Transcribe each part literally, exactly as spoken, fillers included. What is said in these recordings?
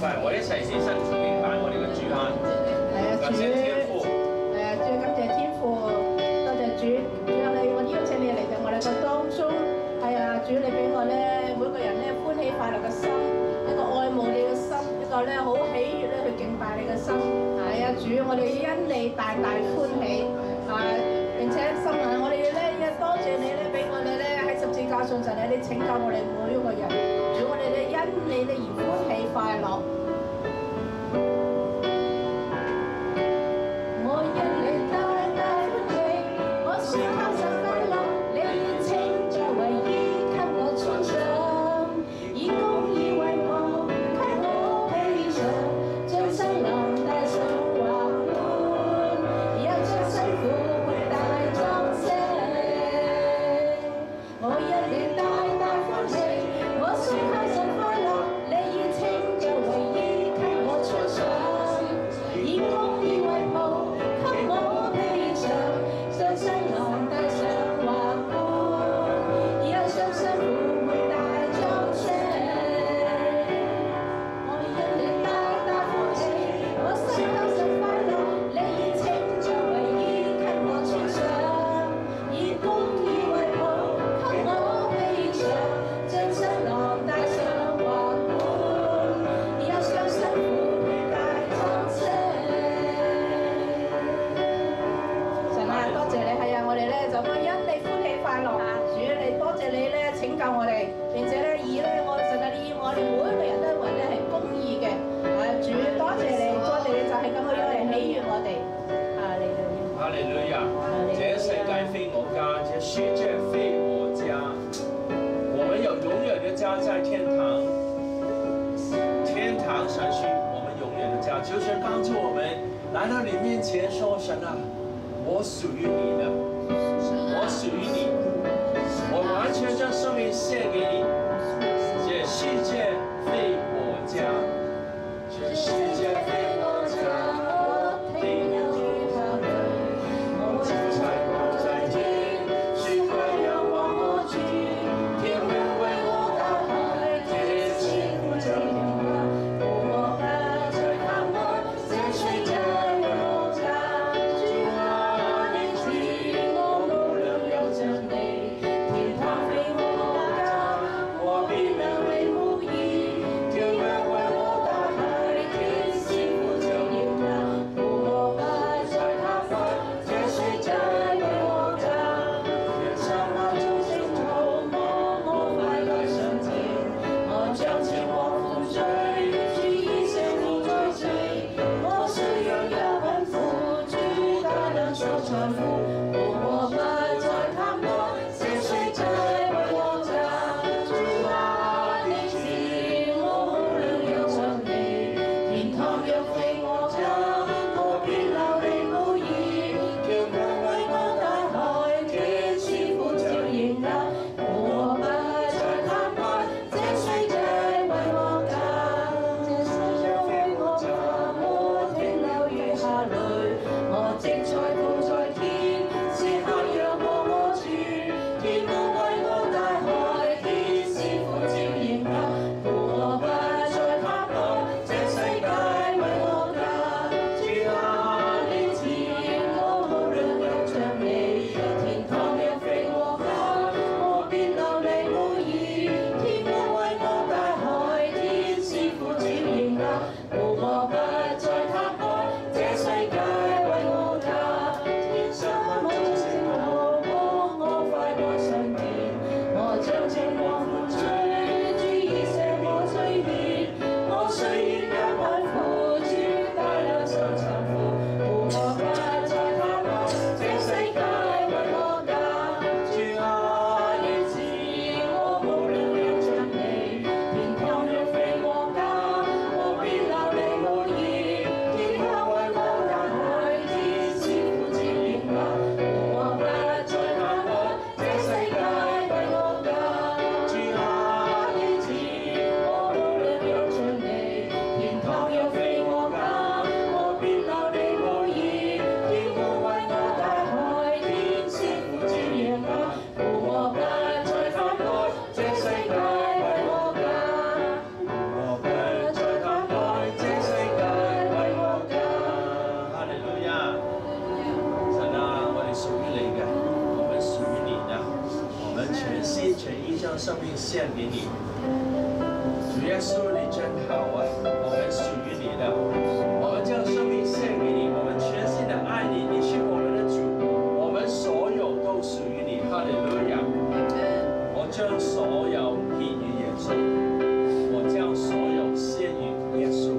拜，我哋一齊起身敬拜我哋嘅主啊！感謝天父， 係啊，最感謝天父，多謝主，主啊，你我邀請你嚟到我哋嘅當中，係啊，主你俾我咧每個人咧歡喜快樂嘅心，一個愛慕你嘅心，一個咧好喜悅咧去敬拜你嘅心，係啊，主我哋因你大大歡喜，啊並且心啊，我哋咧一多謝你咧俾我哋咧喺十字架上就係你拯救我哋每一個人，主我哋咧因你咧而歡喜快樂。我因你大大歡喜，我信靠神快樂，你以拯救為衣給我穿上，以公義為袍給我披上，將新郎帶上華冠，又將新婦佩戴裝飾。我因你大大歡喜，我信靠神快樂，你以拯救為衣給我穿上，以公義為袍。我披上，將新郎帶上華冠，又將新婦佩戴裝飾。我因你大大歡喜，我信靠神快樂，你以拯救為衣給我穿上，以公義為袍給我披上，將新郎帶上華冠，又將新婦佩戴裝飾。多謝你係啊！我哋咧就因你歡喜快樂，主你多謝你咧拯救我哋，並且咧以咧我神啊，你以我哋每一個人都為咧係公義嘅，啊主多謝你，多謝你就係咁嘅樣嚟喜悅我哋，啊你哋。 哈利路亞！這世界非我家，這世界非我家，我們有永遠的家在天堂，天堂才是我們永遠的家。求神幫助我們來到你面前說：神啊！我屬於你的，我屬於你，我完全將生命獻給你。這世界非我家，這世界非我家，我定要去他們。我將彩光在天，許快要往我去，天會為我打開，天氣不這樣吧，我們在他們在睡覺有家。我献给你。主耶稣，你真好啊！我们属于你的，我们将生命献给你，我们全心的爱你，你是我们的主，我们所有都属于你。哈利路亚！我将所有献于耶稣，我将所有献于耶稣。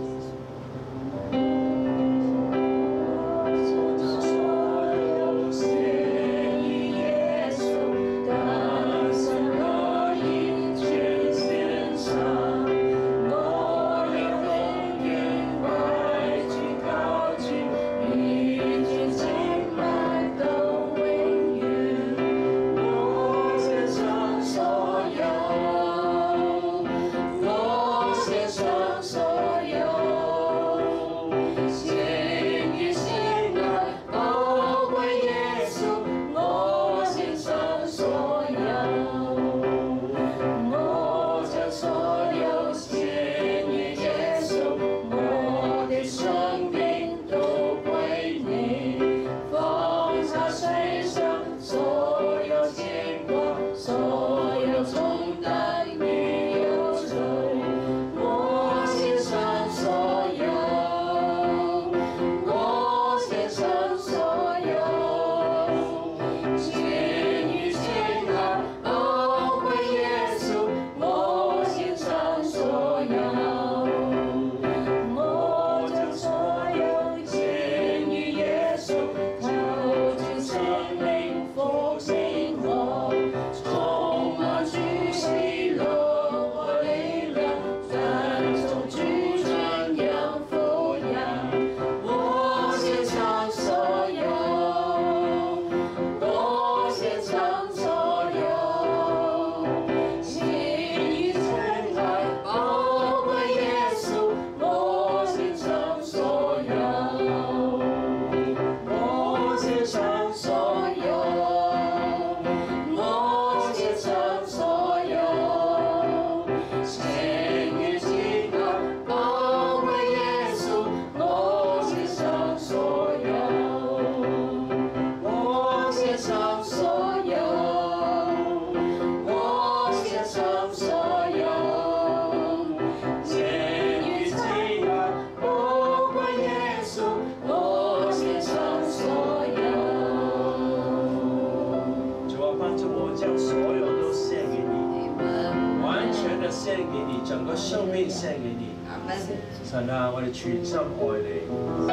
神啊，我哋全心愛你，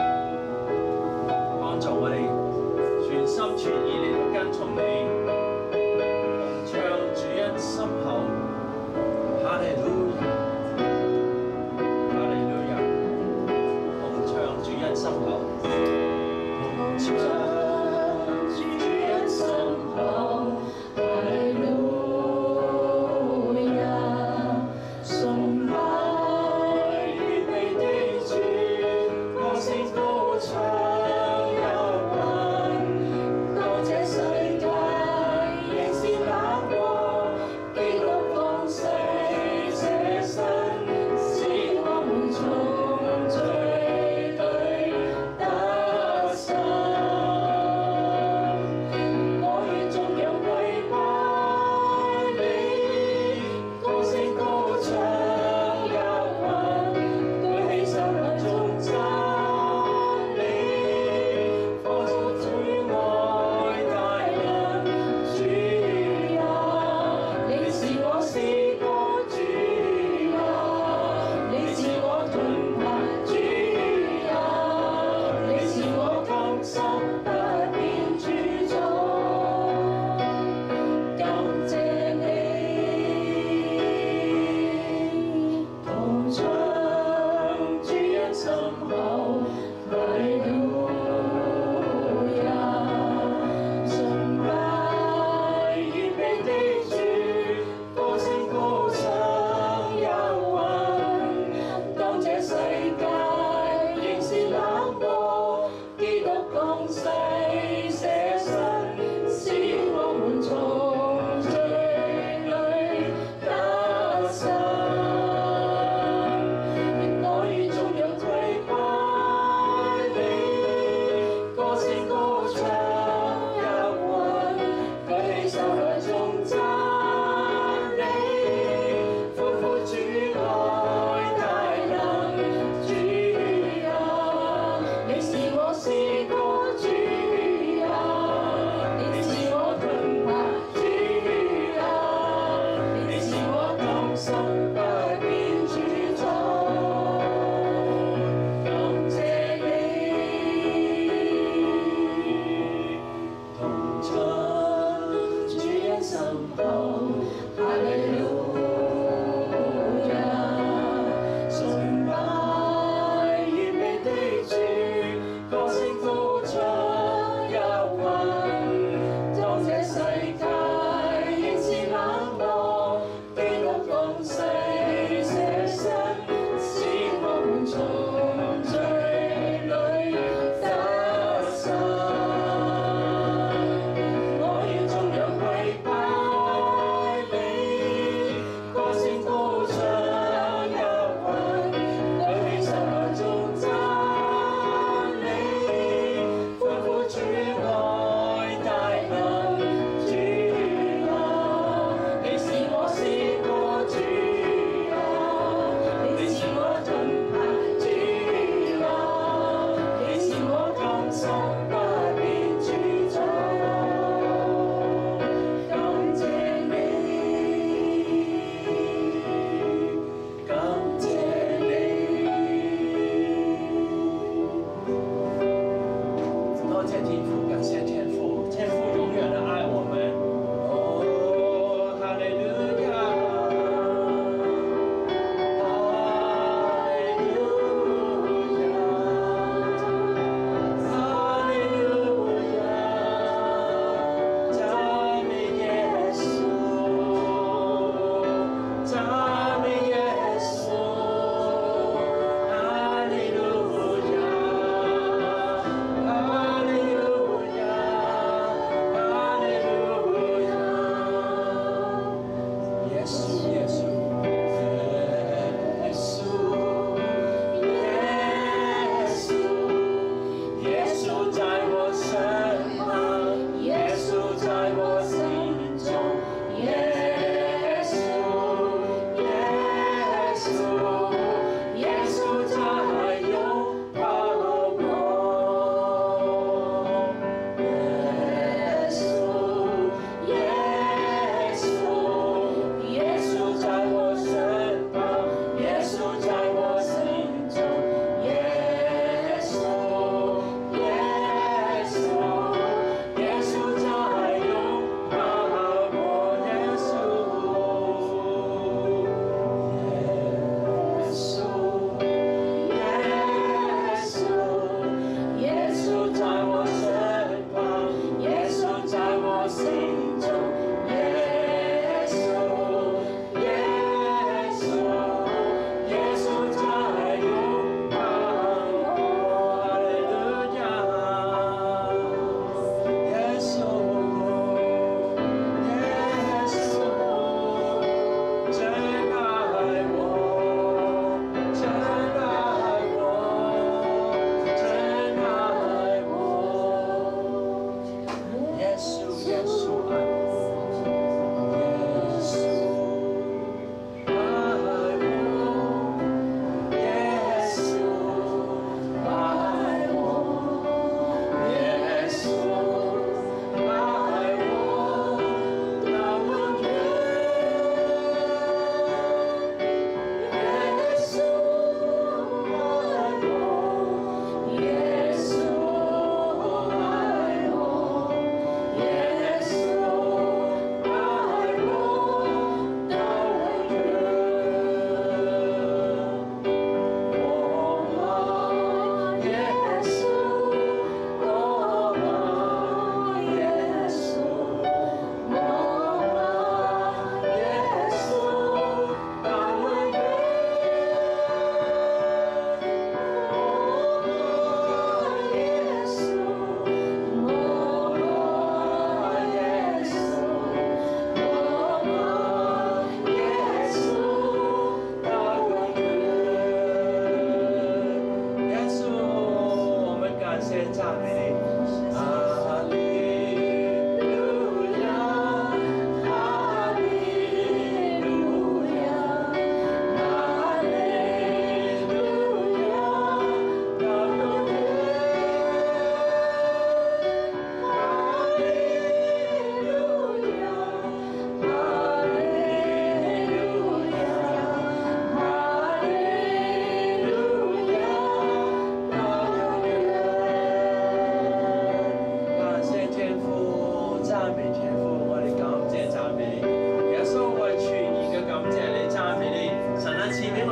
幫助我哋全心全意嚟到跟從你，同唱主恩心口，哈利路亞，哈利路亞，同唱主恩心口，同唱主恩心口，哈利路亞，崇拜。 高唱有關，當這世界。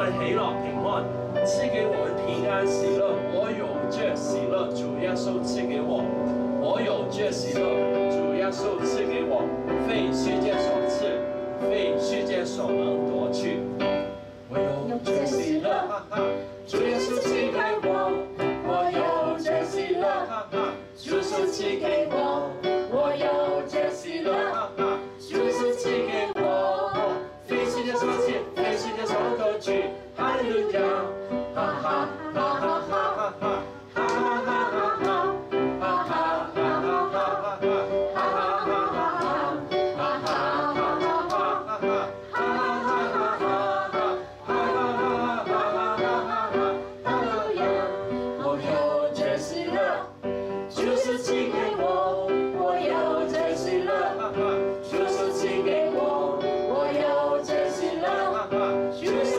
们喜乐平安，赐给我们平安喜乐。我有这喜乐，主耶稣赐给我。我有这喜乐，主耶稣赐给我，非世界所赐，非世界所能夺去。我有这喜乐，哈哈，主耶稣赐给我。我有这喜乐，哈哈，主耶稣赐给我。我有这喜乐，哈哈，主耶稣赐给我。非世界所赐，非世界所夺去。哈利路亚，哈哈哈哈哈哈哈。 就是